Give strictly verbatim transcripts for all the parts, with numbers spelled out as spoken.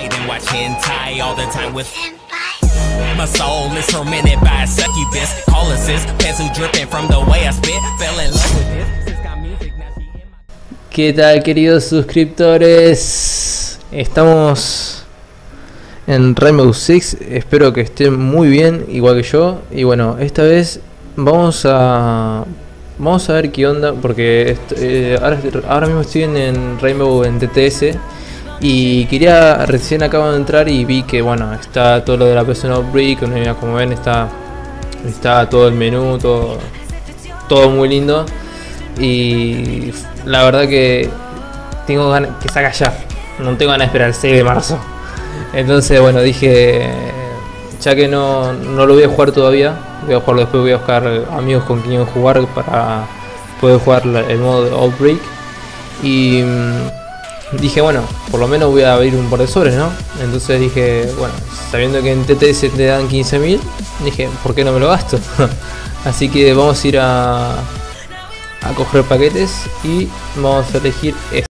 night and watch hentai all the time with my soul is tormented by a succubus. Call assist, pencil dripping from the way I spit. Fell in love with this. Sis got music, now she in my... ¿Qué tal, queridos suscriptores? Estamos en Rainbow Six, espero que estén muy bien, igual que yo. Y bueno, esta vez vamos a vamos a ver qué onda, porque eh, ahora, ahora mismo estoy en, en Rainbow en T T S. Y quería, recién acabo de entrar y vi que bueno, está todo lo de la P C Outbreak, como ven está, está todo el menú, todo, todo muy lindo. Y la verdad que tengo ganas que salga ya, no tengo ganas de esperar el seis de marzo. Entonces bueno, dije, ya que no, no lo voy a jugar todavía, voy a jugarlo después, voy a buscar amigos con quien jugar para poder jugar el modo de Outbreak. Y dije, bueno, por lo menos voy a abrir un par de sobres, ¿no? Entonces dije, bueno, sabiendo que en T T S te dan quince mil, dije, ¿por qué no me lo gasto? Así que vamos a ir a, a coger paquetes y vamos a elegir este.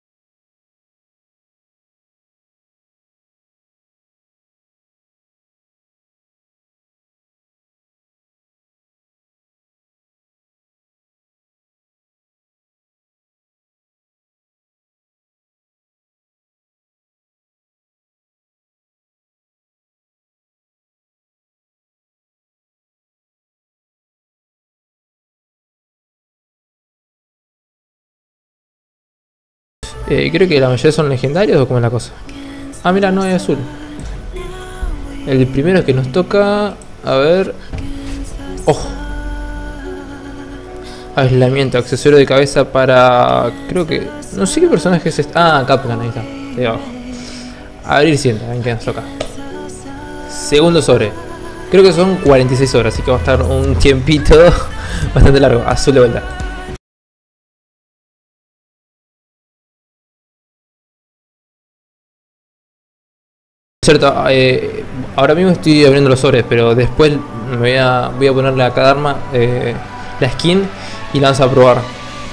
Eh, creo que la mayoría son legendarios o cómo es la cosa. Ah, mira, no hay azul. El primero que nos toca, a ver. ¡Oh! Aislamiento, accesorio de cabeza para... Creo que... No sé qué personaje es este. Ah, Capcan, ahí está. Ahí abajo. Abrir siguiente, a ver qué nos toca. Segundo sobre. Creo que son cuarenta y seis horas, así que va a estar un tiempito bastante largo. Azul de vuelta. Cierto, eh, ahora mismo estoy abriendo los sobres, pero después me voy a, voy a ponerle a cada arma eh, la skin y la vamos a probar.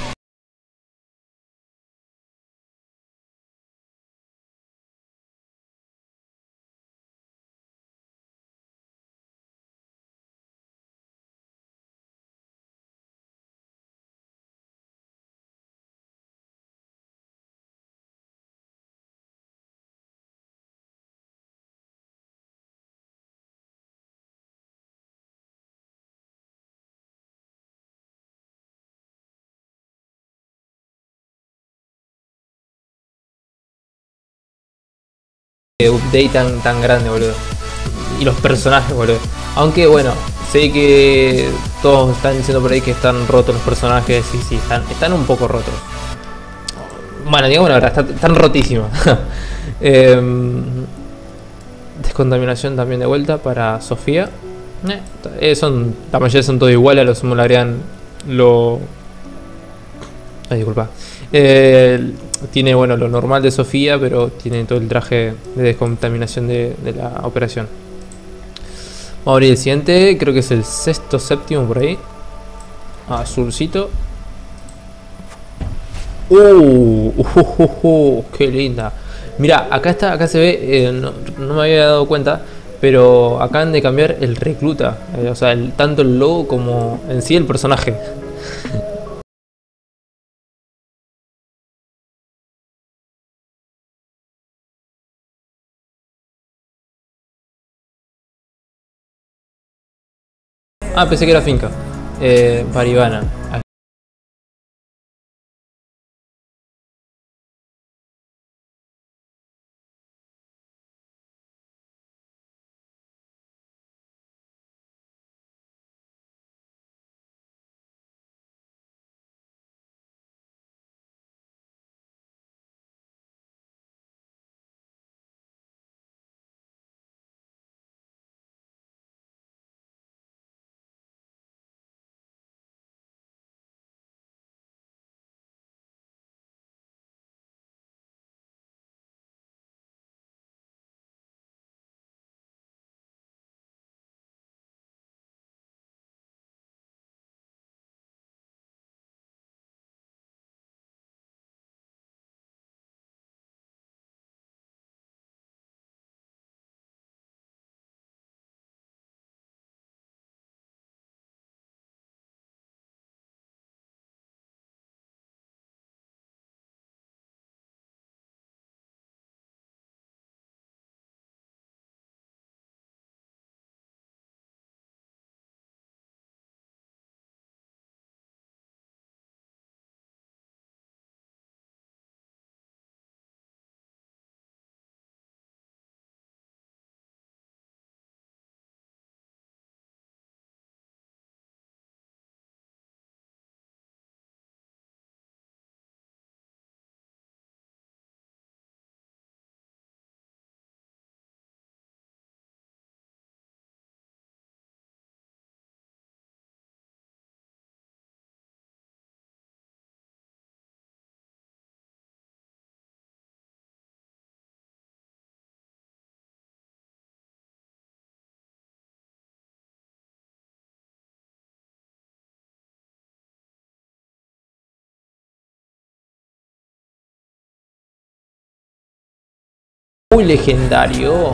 Update tan, tan grande, boludo. Y los personajes, boludo. Aunque bueno, sé que todos están diciendo por ahí que están rotos los personajes. Sí, sí, están, están un poco rotos. Bueno, digamos la verdad, están, están rotísimos. eh, descontaminación también de vuelta para Sofía. Eh, son, la mayoría son todos iguales, a lo sumo le agregan lo... Ay, disculpa. Eh, tiene bueno lo normal de Sofía, pero tiene todo el traje de descontaminación de, de la operación. Vamos a abrir el siguiente, creo que es el sexto, séptimo por ahí. Azulcito. Uh, uh, uh, uh, uh, qué linda. Mira, acá está, acá se ve, eh, no, no me había dado cuenta, pero acaban de cambiar el recluta, eh, o sea, el, tanto el logo como en sí el personaje. Ah, pensé que era finca. Eh, Paribana. Muy legendario.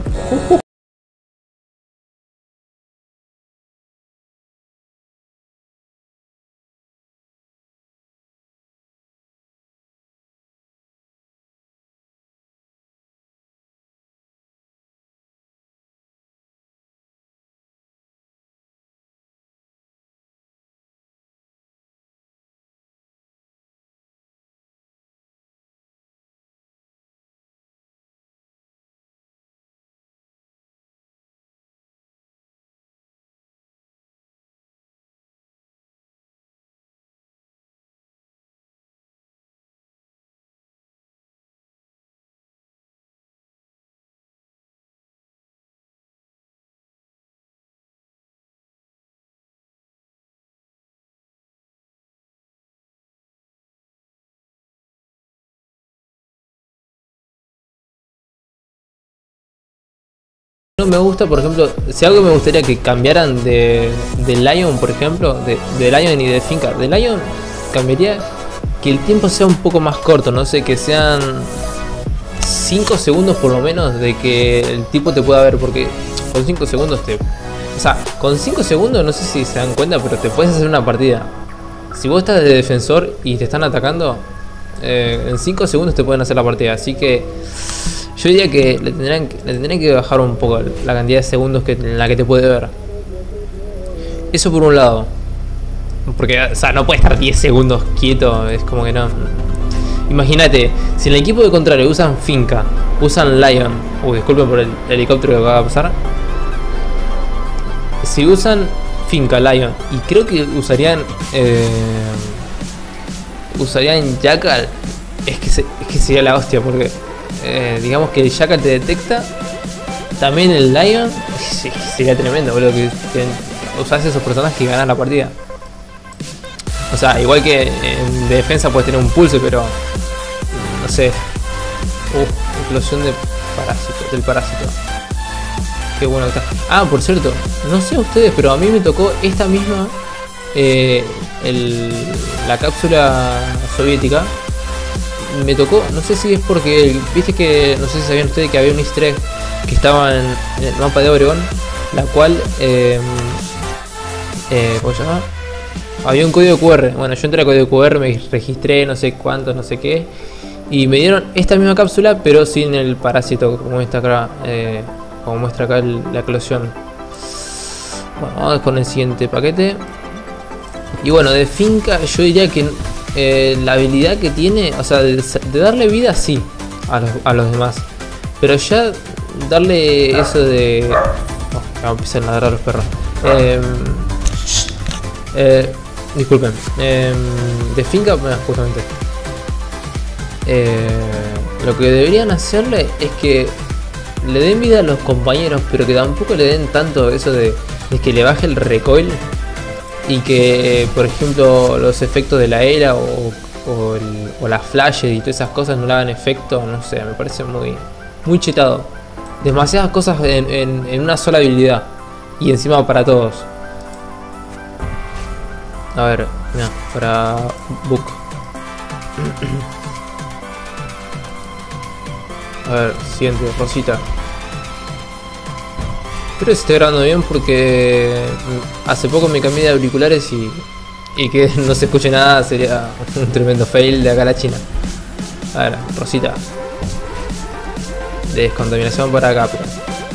No me gusta, por ejemplo, si algo me gustaría que cambiaran de, de Lion, por ejemplo, de, de Lion y de Finca. De Lion cambiaría que el tiempo sea un poco más corto, no sé, que sean cinco segundos por lo menos de que el tipo te pueda ver, porque con cinco segundos te... O sea, con cinco segundos no sé si se dan cuenta, pero te puedes hacer una partida. Si vos estás de defensor y te están atacando, eh, en cinco segundos te pueden hacer la partida, así que... Yo diría que le tendrían, le tendrían que bajar un poco la cantidad de segundos que, en la que te puede ver. Eso por un lado. Porque, o sea, no puede estar diez segundos quieto, es como que no. Imagínate, si en el equipo de contrario usan Finca, usan Lion. Uy, disculpen por el helicóptero que acaba de pasar. Si usan Finca, Lion, y creo que usarían. Eh, usarían Jackal, es que, se, es que sería la hostia, porque. Eh, digamos que el Jackal te detecta. También el Lion. Sí, sería tremendo, boludo, que, que usas esos personajes que ganan la partida. O sea, igual que en defensa puedes tener un pulse, pero no sé. Uh, explosión de parásito, del parásito. Qué bueno que está. Ah, por cierto, no sé a ustedes, pero a mí me tocó esta misma eh, el, la cápsula soviética. Me tocó, no sé si es porque, viste que, no sé si sabían ustedes que había un easter egg que estaba en, en el mapa de Oregon, la cual, eh, eh, ¿cómo se llama? Había un código Q R. Bueno, yo entré al código Q R, me registré, no sé cuánto, no sé qué, y me dieron esta misma cápsula, pero sin el parásito, como muestra acá, eh, como muestra acá el, la eclosión. Bueno, vamos con el siguiente paquete. Y bueno, de Finca, yo diría que Eh, la habilidad que tiene, o sea, de, de darle vida sí a los, a los demás, pero ya darle eso de... Oh, vamos a empezar a ladrar a los perros. Eh, eh, disculpen. Eh, de Finca, bueno, justamente. Eh, lo que deberían hacerle es que le den vida a los compañeros, pero que tampoco le den tanto eso de, de que le baje el recoil. Y que, por ejemplo, los efectos de la era o, o, el, o las flashes y todas esas cosas no le hagan efecto, no sé, me parece muy muy chetado. Demasiadas cosas en, en, en una sola habilidad. Y encima para todos. A ver, mira, para Book. A ver, siguiente, Rosita. Espero que se esté grabando bien porque hace poco me cambié de auriculares y, y que no se escuche nada sería un tremendo fail de acá a la China. A ver, Rosita. Descontaminación para acá, pero...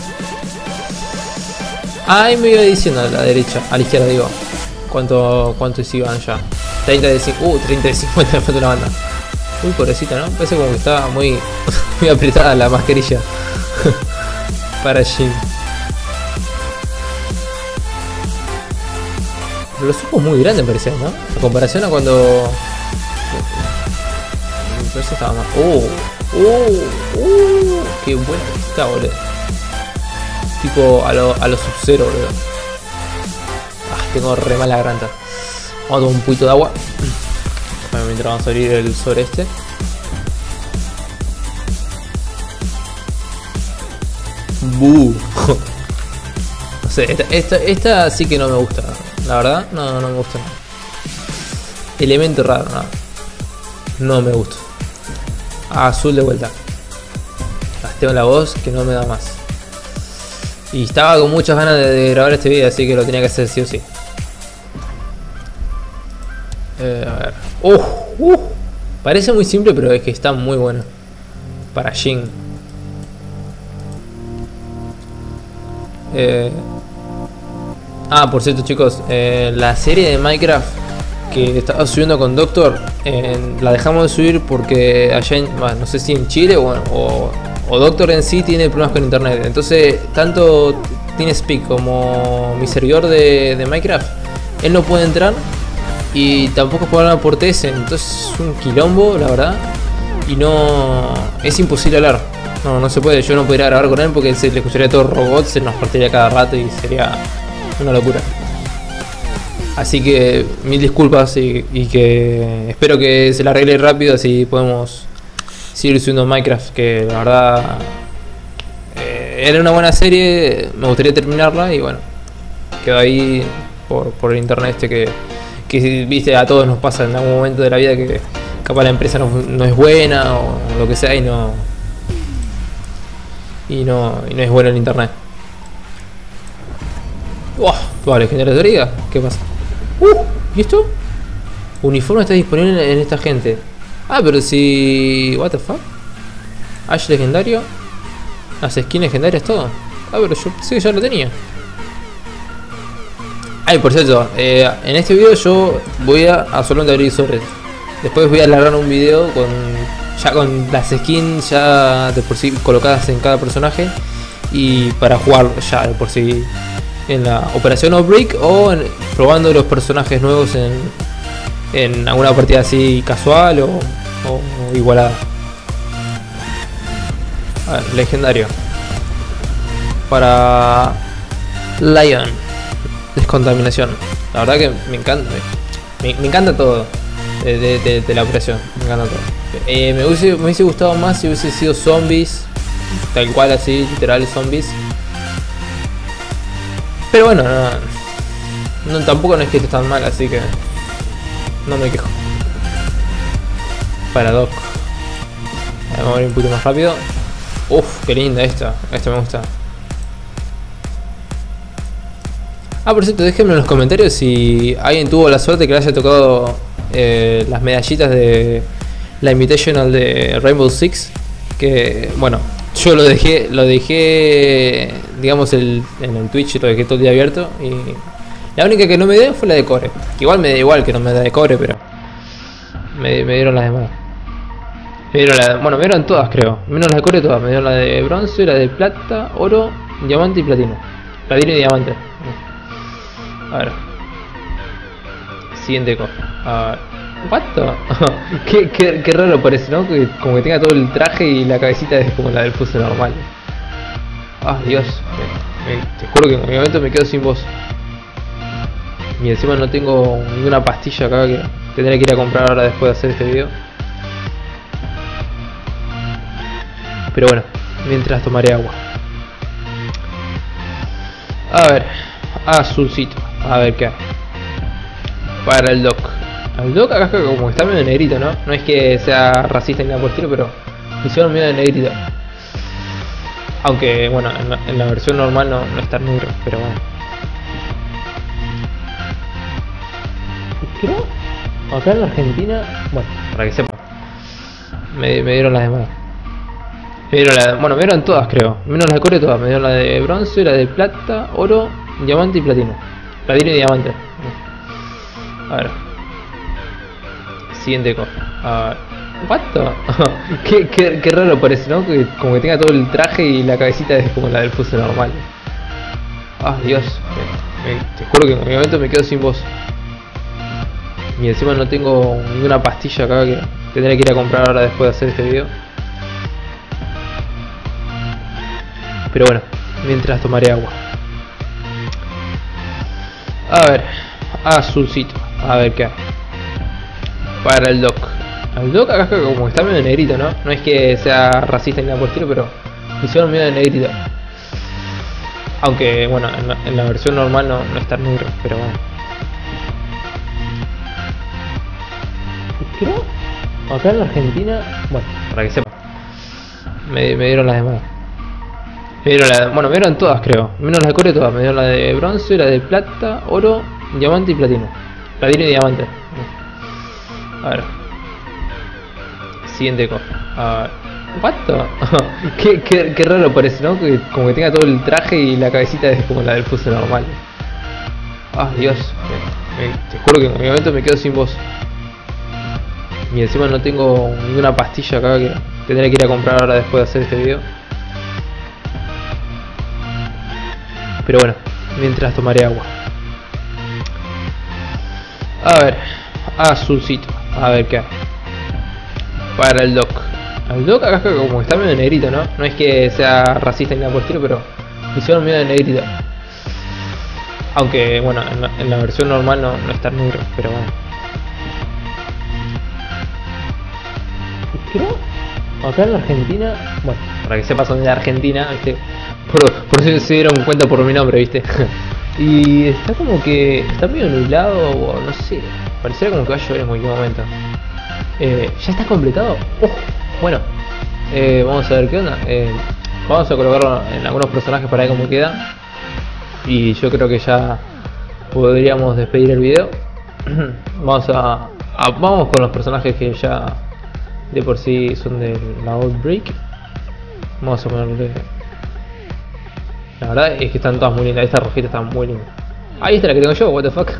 Ahí me iba diciendo a la derecha, a la izquierda digo. ¿Cuánto, cuánto iban ya? treinta de cincuenta. Uh, treinta de cincuenta me falta una banda. Uy, pobrecita, ¿no? Parece como que estaba muy, muy apretada la mascarilla. Para Jin. Los ojos muy grandes parecían, ¿no? A comparación a cuando... Pero eso estaba más... ¡Oh! ¡Oh! ¡Oh! ¡Qué bueno que está, boludo! Tipo a lo, a lo Sub-Zero, boludo. Ah, tengo re mala garganta. Vamos a tomar un poquito de agua. Bueno, mientras vamos a abrir el sobre este. ¡Buh! No sé, esta, esta, esta sí que no me gusta. La verdad, no, no me gusta. Elemento raro, no. No me gusta. Azul de vuelta. tengo la voz que no me da más. Y estaba con muchas ganas de, de grabar este video, así que lo tenía que hacer sí o sí. Eh, a ver. Uh, uh, parece muy simple, pero es que está muy bueno. Para Jin. Eh, ah, por cierto, chicos, eh, la serie de Minecraft que estaba subiendo con Doctor, eh, la dejamos de subir porque allá en, bueno, no sé si en Chile o, o, o Doctor en sí tiene problemas con internet. Entonces, tanto TeamSpeak como mi servidor de, de Minecraft, él no puede entrar y tampoco puede hablar por T S. Entonces es un quilombo, la verdad, y no es imposible hablar. No, no se puede. Yo no podría grabar con él porque se le escucharía todo robots, se nos partiría cada rato y sería una locura. Así que mil disculpas y, y que espero que se la arregle rápido, así podemos seguir subiendo Minecraft, que la verdad eh, era una buena serie, me gustaría terminarla y bueno, quedó ahí por, por el internet este que, que viste, a todos nos pasa en algún momento de la vida que capaz la empresa no, no es buena o lo que sea y no y no, y no es bueno el internet. ¡Wow! ¿Toda legendaria de Riga? ¿Qué pasa? Uh, ¿y esto? Uniforme está disponible en esta gente. Ah, pero si... What the fuck? Ash legendario. Las skins legendarias, todo. Ah, pero yo pensé que ya lo tenía. Ay, por cierto, eh, en este video yo voy a, a solamente abrir sobres. Después voy a alargar un video con ya con las skins ya de por sí colocadas en cada personaje. Y para jugar ya de por sí en la operación Outbreak o en, probando los personajes nuevos en, en alguna partida así casual o, o, o igualada. A ver, legendario para Lion, descontaminación. La verdad que me encanta, me, me encanta todo de, de, de, de la operación, me encanta todo. Eh, me, hubiese, me hubiese gustado más si hubiese sido zombies, tal cual así, literal zombies. Pero bueno, no, no, tampoco no es que esté tan mal, así que no me quejo. Para Doc. Vamos a ir un poquito más rápido. Uff, qué linda esta. Esta me gusta. Ah, por cierto, déjenme en los comentarios si alguien tuvo la suerte que le haya tocado eh, las medallitas de la Invitational de Rainbow Six. Que, bueno, yo lo dejé, lo dejé, digamos, el, en el Twitch, lo dejé todo el día abierto. Y la única que no me dio fue la de Core. Que igual me da igual que no me da de Core, pero me, me dieron las demás. Me dieron la, bueno, me dieron todas, creo. Menos la de Core, todas. Me dieron la de bronce, la de plata, oro, diamante y platino. Platino y diamante. A ver. Siguiente cosa. A ver. ¿What? qué, qué, qué raro parece, ¿no? Que como que tenga todo el traje y la cabecita es como la del fuso normal. Ah, Dios. Me, me, te juro que en mi momento me quedo sin voz. Y encima no tengo ninguna pastilla acá que tendré que ir a comprar ahora después de hacer este video. Pero bueno, mientras tomaré agua. A ver. Azulcito. A ver qué hay. Para el Doc. El Doc acá como que está medio negrito, ¿no? No es que sea racista ni nada por el estilo, pero me hicieron medio de negrito. Aunque, bueno, en la, en la versión normal no, no está negro, pero bueno. Creo, acá en la Argentina, bueno, para que sepan, me, me dieron las demás. Me dieron la, bueno, me dieron todas, creo. Menos la de Core, todas. Me dieron la de bronce, la de plata, oro, diamante y platino. Platino y diamante. A ver. Siguiente cosa. A ver. ¿What? qué, qué, qué raro parece, ¿no? Que como que tenga todo el traje y la cabecita es como la del fuso normal. Ah, Dios. Me, me, te juro que en mi momento me quedo sin voz. Y encima no tengo ninguna pastilla acá que tendré que ir a comprar ahora después de hacer este video. Pero bueno, mientras tomaré agua. A ver, azulcito. A ver qué hay. Para el Doc. El Doc acá como que está medio negrito, ¿no? No es que sea racista ni nada por el estilo, pero me hicieron medio de negrito. Aunque, bueno, en la, en la versión normal no, no está negro, pero bueno. Creo, acá en la Argentina, bueno, para que sepan, me, me dieron las demás. Me dieron la, bueno, me dieron todas creo, menos la de core todas, me dieron la de bronce, la de plata, oro, diamante y platino. Platino y diamante. A ver. Siguiente cosa. A ver. ¿What? qué, qué, qué raro parece, ¿no? Que como que tenga todo el traje y la cabecita es como la del fuso normal. Ah, Dios. Me, me, te juro que en mi momento me quedo sin voz. Y encima no tengo ninguna pastilla acá que tendré que ir a comprar ahora después de hacer este video. Pero bueno, mientras tomaré agua. A ver, azulcito. A ver qué hay. Para el doc. El doc acá como que está medio negrito, ¿no? No es que sea racista ni nada por el estilo, pero hicieron medio de negrito. Aunque bueno, en la, en la versión normal no, no está negro, pero bueno. Creo, acá en la Argentina, bueno, para que sepas dónde es Argentina, ¿viste? Por, por eso se dieron cuenta por mi nombre, ¿viste? Y está como que está medio nublado, o no sé, pareciera como que va a llover en cualquier momento. Eh, ¿Ya está completado? Oh, bueno, eh, vamos a ver qué onda. Eh, vamos a colocarlo en algunos personajes para ver cómo queda. Y yo creo que ya podríamos despedir el video. Vamos a, a vamos con los personajes que ya de por sí son de la Outbreak. Vamos a ponerle. La verdad es que están todas muy lindas. Esta rojita está muy linda. Ahí está la que tengo yo, what the fuck.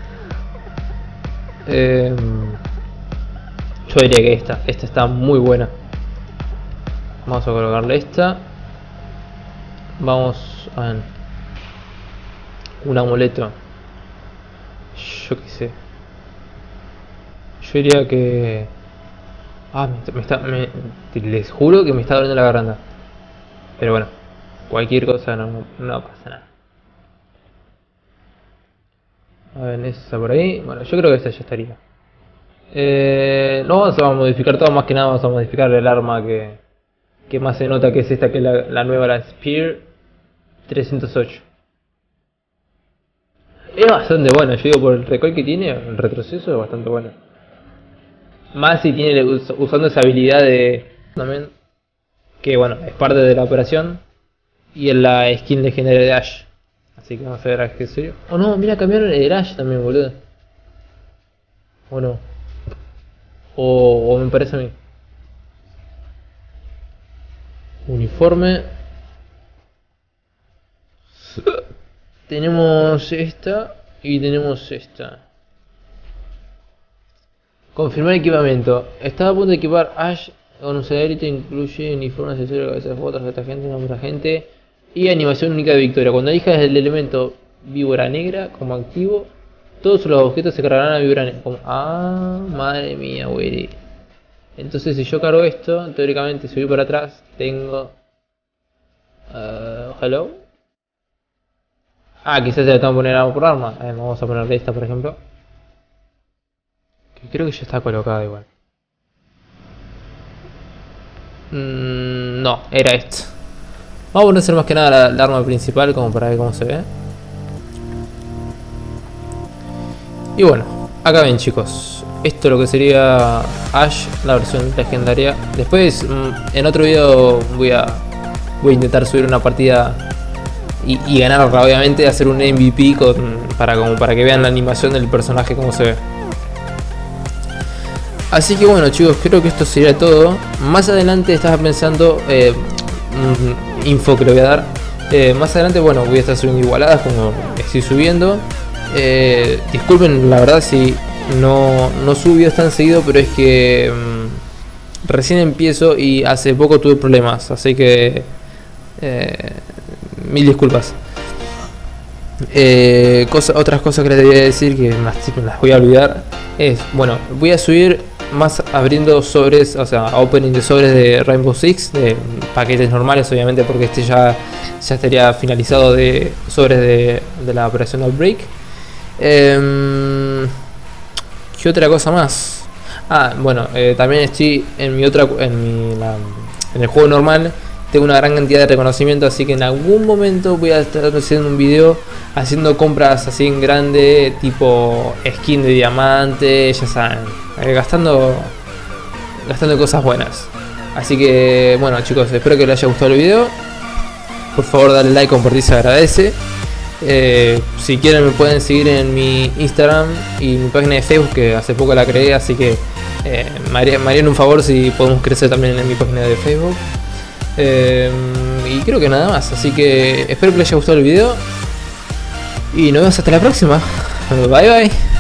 eh, yo diría que esta, esta está muy buena. Vamos a colocarle esta. Vamos a ver. Un amuleto. Yo qué sé. Yo diría que... Ah, me, me está... Me, les juro que me está doliendo la garganta. Pero bueno, cualquier cosa no, no pasa nada. A ver, esa por ahí. Bueno, yo creo que esta ya estaría. Eh, no vamos a modificar todo, más que nada vamos a modificar el arma que, que más se nota, que es esta, que es la, la nueva, la Spear trescientos ocho. Es bastante buena, yo digo, por el recoil que tiene, el retroceso es bastante bueno. Más si tiene usando esa habilidad de... también, que bueno, es parte de la operación. Y en la skin legendaria de Ash. Así que vamos a ver a qué serio. Oh no, mira, cambiaron el Ash también, boludo. O no. O, o me parece a mí. Uniforme. Tenemos esta y tenemos esta. Confirmar equipamiento. Estaba a punto de equipar Ash con un celerito, incluye uniforme, accesorio, cabeza de fotos, esta gente, nombre agente y animación única de victoria. Cuando elijas el elemento víbora negra como activo, todos los objetos se cargarán a víbora negra. Como... Ah, madre mía, güey. Entonces si yo cargo esto, teóricamente si voy para atrás, tengo... Uh, hello. Ah, quizás se la tengo que poner algo por arma. Eh, vamos a ponerle esta, por ejemplo. Que creo que ya está colocada igual. Mm, no, era esta. Vamos a poner más que nada la, la arma principal, como para ver cómo se ve. Y bueno, acá ven, chicos. Esto es lo que sería Ash, la versión legendaria. Después, en otro video voy a, voy a intentar subir una partida y, y ganarla, obviamente, hacer un M V P con, para, como para que vean la animación del personaje, cómo se ve. Así que bueno, chicos, creo que esto sería todo. Más adelante estaba pensando, eh, un info que le voy a dar. Eh, más adelante, bueno, voy a estar subiendo igualadas como estoy subiendo. Eh, disculpen la verdad si no, no subo videos tan seguido, pero es que mmm, recién empiezo y hace poco tuve problemas, así que eh, mil disculpas. Eh, cosa, otras cosas que les debía decir que más las voy a olvidar es, bueno, voy a subir más abriendo sobres, o sea, opening de sobres de Rainbow Six, de paquetes normales obviamente, porque este ya, ya estaría finalizado de sobres de, de la operación Outbreak. Eh, ¿Qué otra cosa más? Ah, bueno, eh, también estoy en mi otra, en, mi, la, en el juego normal. Tengo una gran cantidad de reconocimiento, así que en algún momento voy a estar haciendo un video haciendo compras así en grande, tipo skin de diamante, ya saben, eh, gastando gastando cosas buenas. Así que bueno, chicos, espero que les haya gustado el video. por favor dale like, compartir, se agradece. Eh, si quieren me pueden seguir en mi Instagram y mi página de Facebook, que hace poco la creé, así que eh, me, harían, me harían un favor si podemos crecer también en mi página de Facebook. Eh, y creo que nada más, así que espero que les haya gustado el video y nos vemos hasta la próxima. Bye bye.